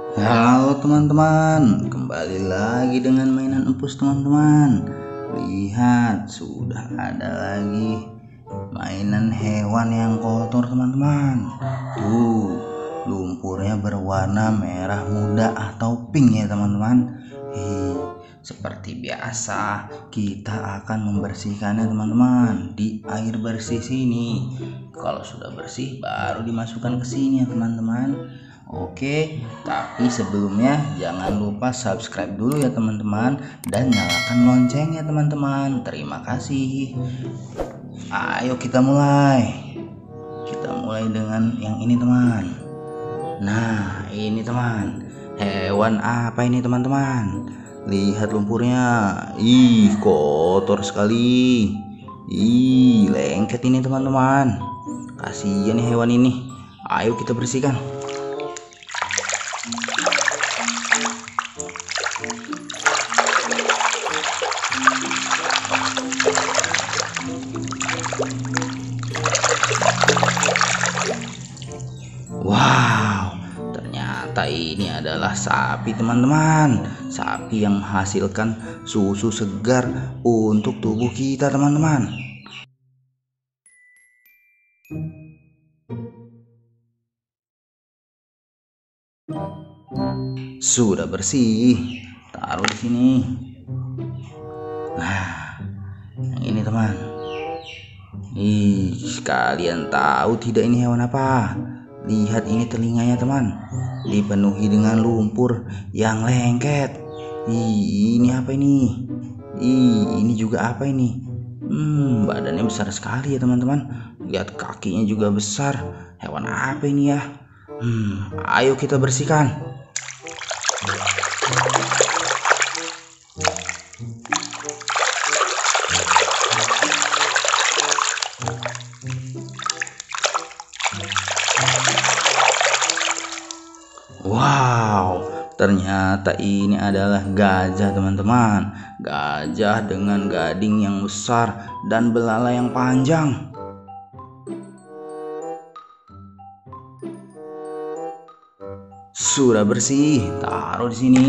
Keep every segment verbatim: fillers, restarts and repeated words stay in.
Halo teman-teman, kembali lagi dengan mainan empus teman-teman. Lihat, sudah ada lagi mainan hewan yang kotor teman-teman. Tuh, lumpurnya berwarna merah muda atau pink ya teman-teman. Hei, seperti biasa kita akan membersihkannya teman-teman di air bersih sini. Kalau sudah bersih baru dimasukkan ke sini ya teman-teman. Oke, tapi sebelumnya jangan lupa subscribe dulu ya teman-teman, dan nyalakan loncengnya teman-teman. Terima kasih. Ayo kita mulai. Kita mulai dengan yang ini teman. Nah, ini teman. Hewan apa ini teman-teman? Lihat lumpurnya. Ih, kotor sekali. Ih, lengket ini teman-teman. Kasihan nih hewan ini. Ayo kita bersihkan. Wow, ternyata ini adalah sapi teman-teman. Sapi yang menghasilkan susu segar untuk tubuh kita teman-teman. Sudah bersih, taruh di sini. Nah, yang ini teman. Ih, kalian tahu tidak ini hewan apa? Lihat ini telinganya teman, dipenuhi dengan lumpur yang lengket. Ih, ini apa ini? Ih, ini juga apa ini? Hmm, badannya besar sekali ya teman-teman. Lihat kakinya juga besar. Hewan apa ini ya? Hmm, ayo kita bersihkan. Wow, ternyata ini adalah gajah teman-teman. Gajah dengan gading yang besar dan belalai yang panjang. Sudah bersih, taruh di sini.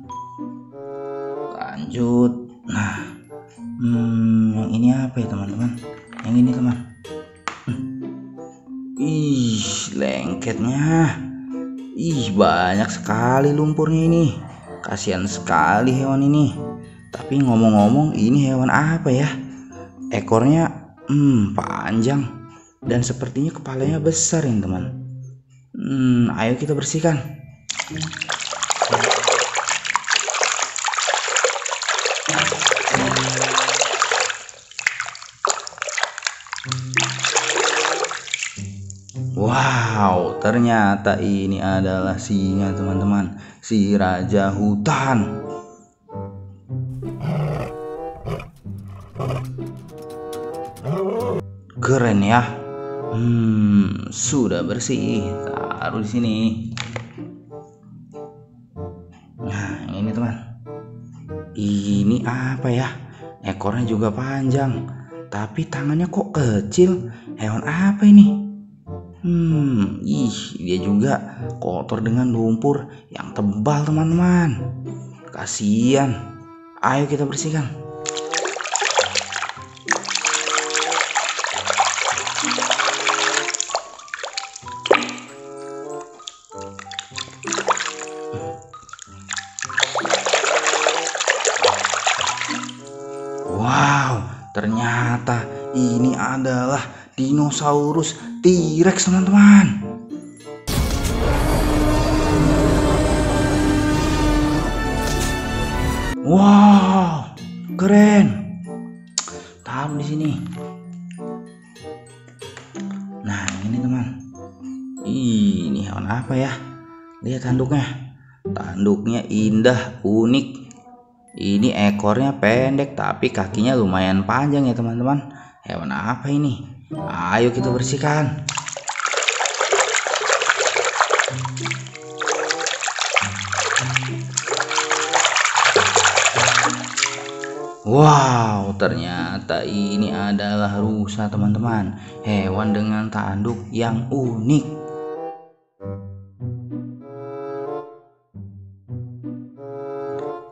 Lanjut. Nah, hmm, yang ini apa ya teman-teman? Yang ini teman. Hmm. Ih, lengketnya. Ih, banyak sekali lumpurnya ini. Kasihan sekali hewan ini. Tapi ngomong-ngomong, ini hewan apa ya? Ekornya hmm, panjang dan sepertinya kepalanya besar ini teman. Hmm, ayo kita bersihkan. Wow, ternyata ini adalah singa teman-teman, si raja hutan. Keren ya. Hmm, sudah bersih, taruh di sini. Nah, ini teman. Ini apa ya? Ekornya juga panjang, tapi tangannya kok kecil. Hewan apa ini? Hmm, ih, dia juga kotor dengan lumpur yang tebal teman-teman. Kasihan. Ayo kita bersihkan. Wow, ternyata ini adalah dinosaurus T-Rex teman-teman. Wow, keren. Taruh di sini. Nah, ini teman. Ini hewan apa ya? Lihat tanduknya. Tanduknya indah, unik. Ini ekornya pendek tapi kakinya lumayan panjang ya teman-teman. Hewan apa ini? Ayo kita bersihkan. Wow, ternyata ini adalah rusa teman-teman. Hewan dengan tanduk yang unik.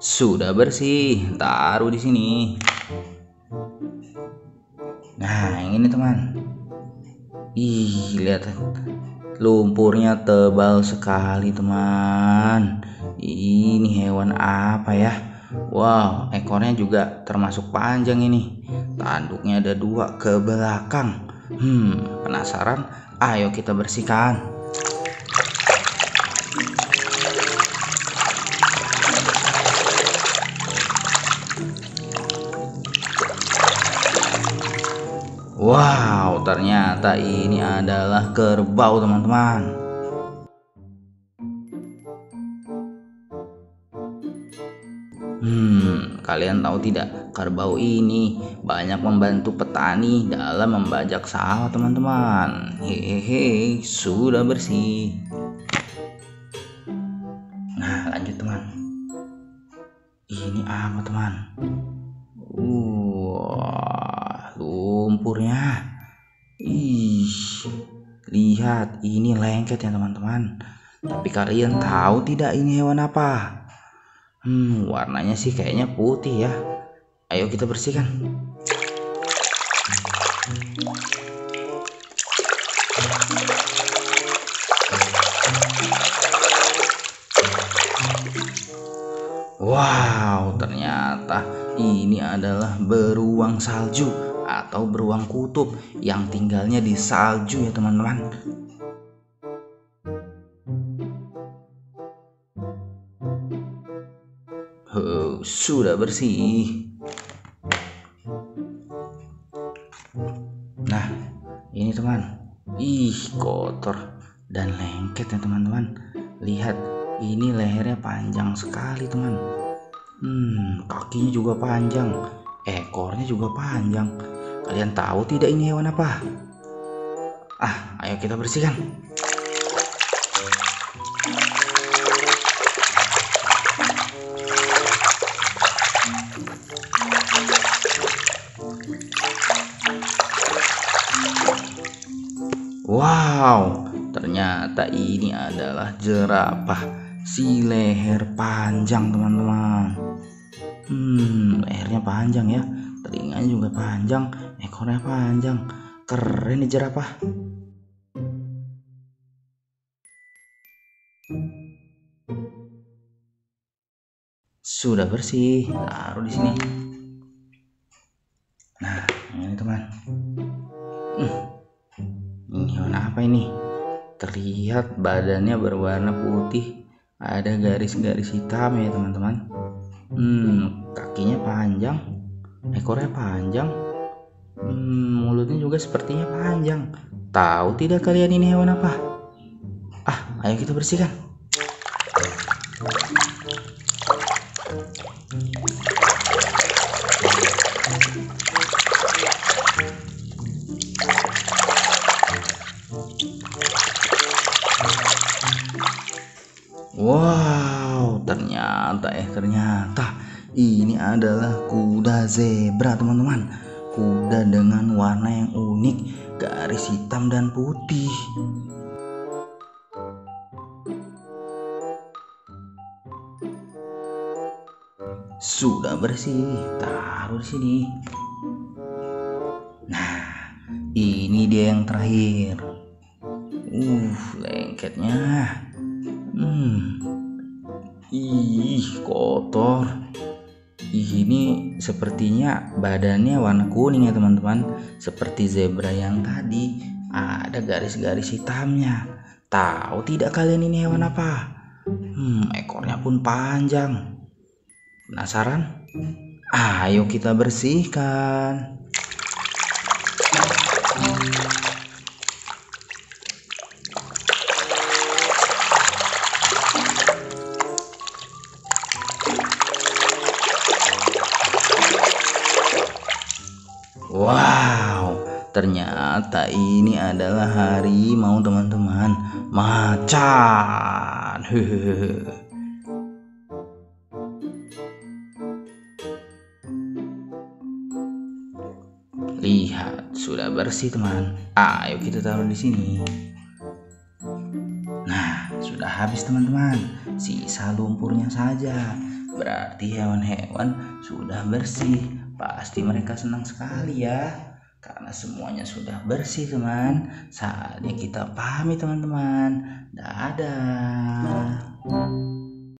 Sudah bersih, taruh di sini. Nah, yang ini teman. Ih, lihat lumpurnya tebal sekali teman. Ini hewan apa ya? Wow, ekornya juga termasuk panjang ini. Tanduknya ada dua ke belakang. Hmm, penasaran? Ayo kita bersihkan. Wow, ternyata ini adalah kerbau teman-teman. Hmm, kalian tahu tidak, kerbau ini banyak membantu petani dalam membajak sawah teman-teman. Hehehe, sudah bersih. Nah, lanjut teman. Ini apa teman? Wah, lumpurnya. Ih, lihat, ini lengket ya teman-teman. Tapi kalian tahu tidak ini hewan apa? Hmm, warnanya sih kayaknya putih ya. Ayo kita bersihkan. Wow, ternyata ini adalah beruang salju atau beruang kutub yang tinggalnya di salju ya teman-teman. Huh, sudah bersih. Nah, ini teman. Ih, kotor dan lengket ya teman-teman. Lihat, ini lehernya panjang sekali teman. Hmm, kakinya juga panjang, ekornya juga panjang. Kalian tahu tidak ini hewan apa? Ah, ayo kita bersihkan. Wow, ternyata ini adalah jerapah si leher panjang teman-teman. Hmm, lehernya panjang ya, telinganya juga panjang, ekornya panjang. Keren nih jerapah. Sudah bersih, taruh di sini. Nah, ini teman. Hmm, ini hewan apa ini? Terlihat badannya berwarna putih, ada garis-garis hitam ya teman-teman. Hmm, kakinya panjang, ekornya panjang, hmm, mulutnya juga sepertinya panjang. Tahu tidak kalian ini hewan apa? Ah, ayo kita bersihkan. Wow, ternyata eh ternyata ini adalah kuda zebra teman-teman. Kuda dengan warna yang unik, garis hitam dan putih. Sudah bersih, taruh di sini. Nah, ini dia yang terakhir. Uh, lengketnya. Hmm. Ih, kotor. Ih, ini sepertinya badannya warna kuning ya teman-teman. Seperti zebra yang tadi, ada garis-garis hitamnya. Tahu tidak kalian ini hewan apa? Hmm, ekornya pun panjang. Penasaran? Ayo kita bersihkan. Wow, ternyata ini adalah harimau teman-teman, macan. Hehehe. Lihat, sudah bersih teman. Ayo kita taruh di sini. Nah, sudah habis teman-teman. Sisa lumpurnya saja. berarti hewan-hewan sudah bersih. Pasti mereka senang sekali ya, karena semuanya sudah bersih teman. Saatnya kita pamit teman-teman. Dadah.